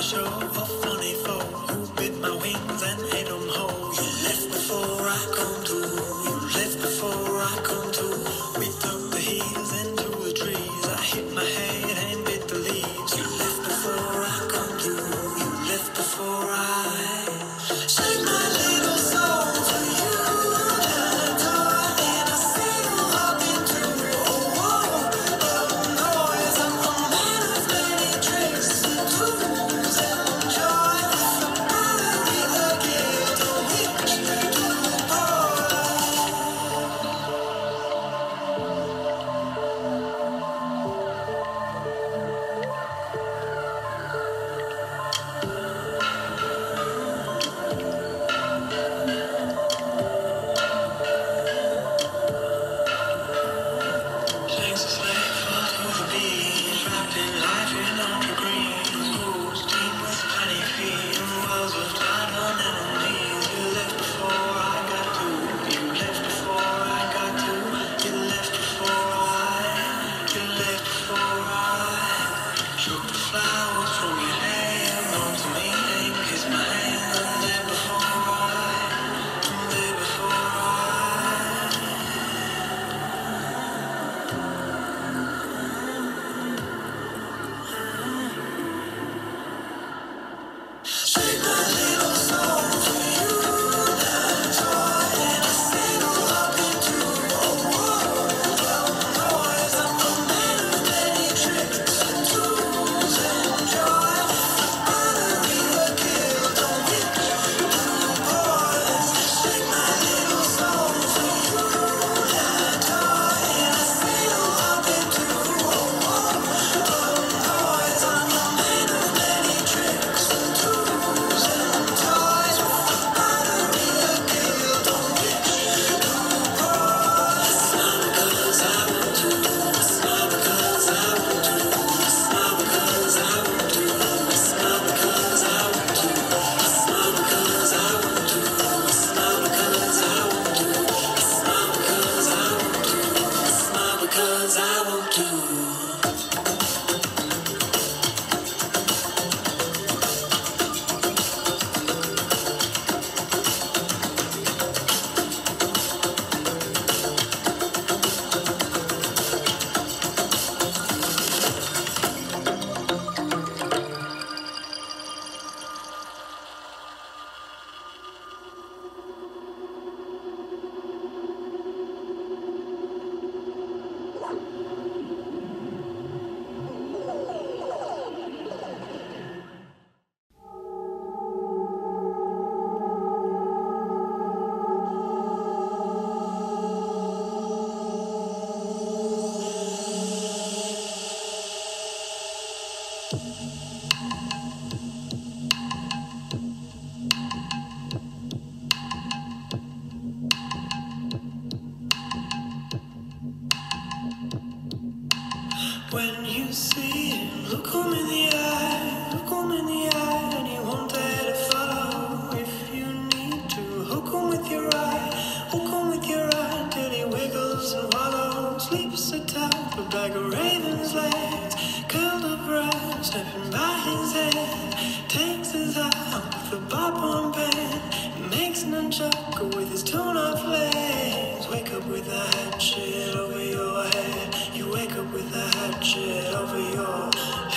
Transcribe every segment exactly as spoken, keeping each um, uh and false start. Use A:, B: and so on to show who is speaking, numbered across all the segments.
A: When you see him, look him in the eye, look him in the eye, and he won't dare to follow. If you need to, hook him with your eye, hook him with your eye, till he wiggles and wallows, sleeps atop a bag of raven's legs, curled up right, stepping by his head, takes his eye with a bop on pen, makes nunchuck with his torn off legs. Wake up with a hatchet over your head. You wake up with a hatchet over your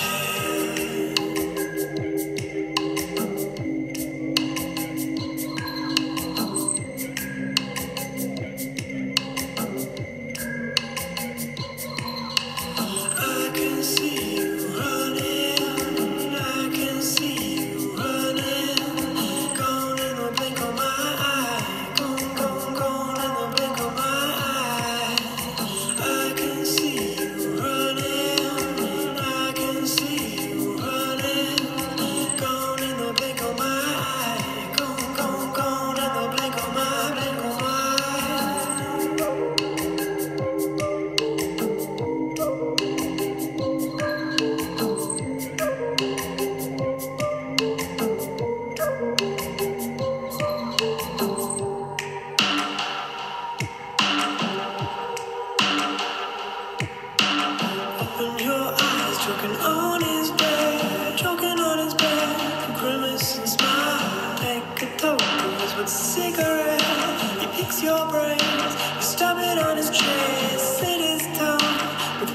A: head. I can see you running, I can see you running, gone in the blink of my eye, gone, gone, gone in the blink of my eye. I can see you running, I can see you running, gone in the blink of my eye, gone, gone, gone in the blink of my, blink of my eye.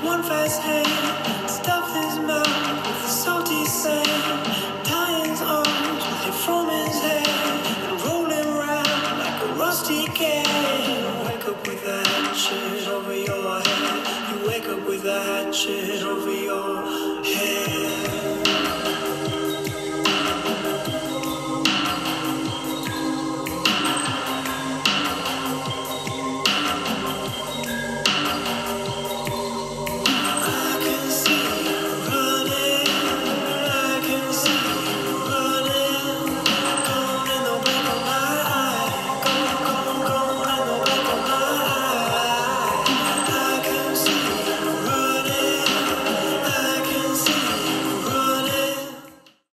A: one fast hand, stuff his mouth with the salty sand, tie his arms with it from his head, and roll him round like a rusty can. Wake up with a hatchet over your head. You wake up with a hatchet over your head.